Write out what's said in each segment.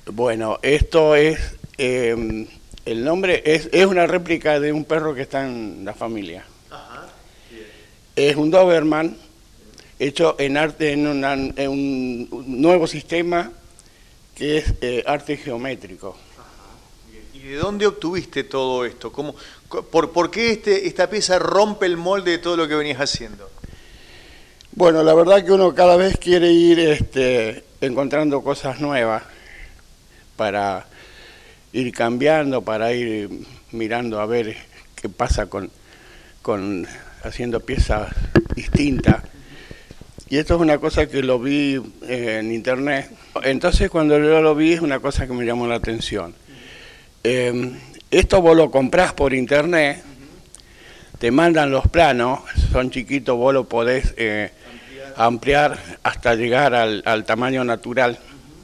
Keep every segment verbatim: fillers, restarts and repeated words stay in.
Bueno, esto es, eh, el nombre es, es una réplica de un perro que está en la familia. Ajá, bien. Es un Doberman hecho en arte, en, una, en un, un nuevo sistema que es eh, arte geométrico. ¿Y de dónde obtuviste todo esto? ¿Cómo, por, ¿Por qué este, esta pieza rompe el molde de todo lo que venías haciendo? Bueno, la verdad que uno cada vez quiere ir este, encontrando cosas nuevas para ir cambiando, para ir mirando a ver qué pasa con, con haciendo piezas distintas. Y esto es una cosa que lo vi eh, en internet. Entonces cuando yo lo vi es una cosa que me llamó la atención. Eh, esto vos lo comprás por internet, te mandan los planos, son chiquitos, vos lo podés eh, ampliar hasta llegar al, al tamaño natural.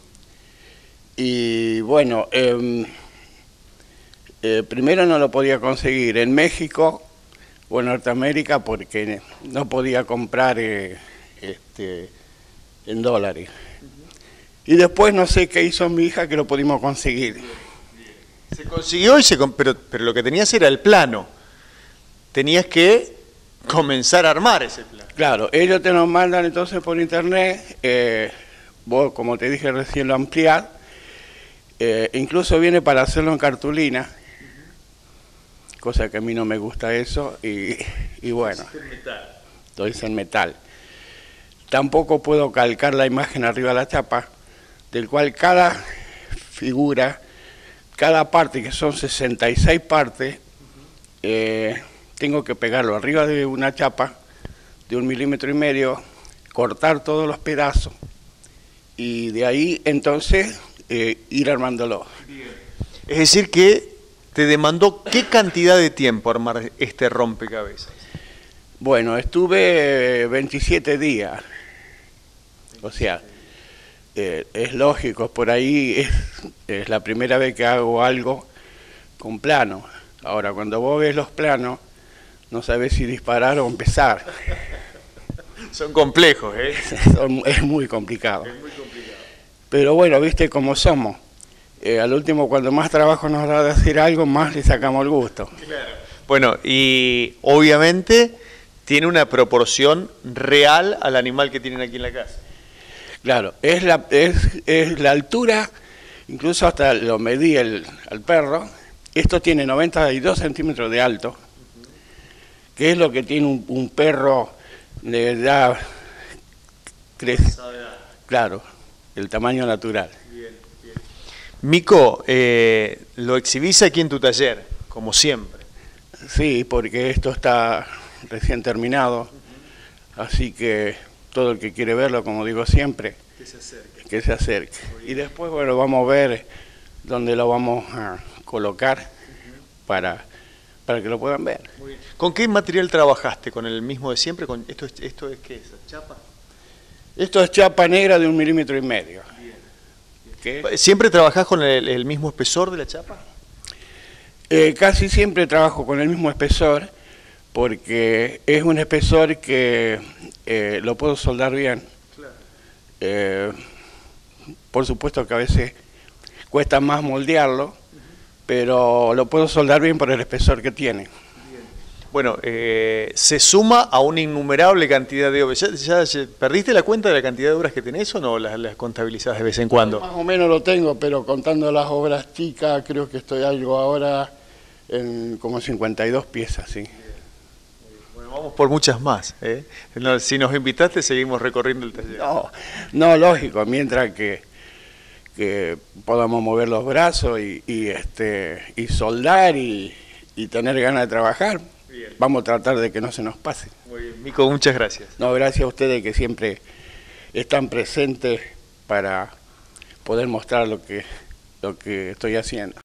Y bueno, eh, eh, primero no lo podía conseguir en México o en Norteamérica porque no podía comprar eh, este, en dólares. Y después no sé qué hizo mi hija que lo pudimos conseguir. Se consiguió, y se, pero, pero lo que tenías era el plano. Tenías que comenzar a armar ese plano. Claro, ellos te lo mandan entonces por internet, eh, vos como te dije recién lo ampliás, eh, incluso viene para hacerlo en cartulina, uh-huh. Cosa que a mí no me gusta eso, y, y bueno, lo hice en metal. Tampoco puedo calcar la imagen arriba de la chapa, del cual cada figura, cada parte, que son sesenta y seis partes, eh, tengo que pegarlo arriba de una chapa de un milímetro y medio, cortar todos los pedazos y de ahí entonces eh, ir armándolo. Bien. Es decir que te demandó ¿qué cantidad de tiempo armar este rompecabezas? Bueno, estuve veintisiete días, o sea, eh, es lógico, por ahí es, es la primera vez que hago algo con plano. Ahora, cuando vos ves los planos, no sabés si disparar o empezar. Son complejos, ¿eh? Son, es muy complicado. Es muy complicado. Pero bueno, viste cómo somos. Eh, al último, cuando más trabajo nos da de hacer algo, más le sacamos el gusto. Claro. Bueno, y obviamente tiene una proporción real al animal que tienen aquí en la casa. Claro, es la, es, es la altura, incluso hasta lo medí el, al perro. Esto tiene noventa y dos centímetros de alto, que es lo que tiene un, un perro de edad, claro, el tamaño natural. Bien, bien. Mico, eh, lo exhibís aquí en tu taller, como siempre. Sí, porque esto está recién terminado, uh-huh. Así que todo el que quiere verlo, como digo siempre, que se acerque. Que se acerque. Y después, bueno, vamos a ver dónde lo vamos a colocar uh-huh. para... para que lo puedan ver. Muy bien. ¿Con qué material trabajaste? ¿Con el mismo de siempre? ¿Con esto, es, ¿Esto es qué es? ¿Chapa? Esto es chapa negra de un milímetro y medio. Bien. ¿Qué? ¿Siempre trabajás con el, el mismo espesor de la chapa? Eh, casi siempre trabajo con el mismo espesor porque es un espesor que eh, lo puedo soldar bien. Claro. Eh, por supuesto que a veces cuesta más moldearlo, uh-huh. Pero lo puedo soldar bien por el espesor que tiene. Bien. Bueno, eh, se suma a una innumerable cantidad de obras. ¿Ya, ya perdiste la cuenta de la cantidad de obras que tenés o no las, las contabilizás de vez en cuando? Más o menos lo tengo, pero contando las obras chicas, creo que estoy algo ahora en como cincuenta y dos piezas, sí. Bueno, vamos por muchas más, ¿eh? No, si nos invitaste, seguimos recorriendo el taller. No, no, lógico, mientras que, que podamos mover los brazos y, y, este, y soldar y, y tener ganas de trabajar, bien. Vamos a tratar de que no se nos pase. Muy bien, Mico, muchas gracias. No, gracias a ustedes que siempre están presentes para poder mostrar lo que, lo que estoy haciendo.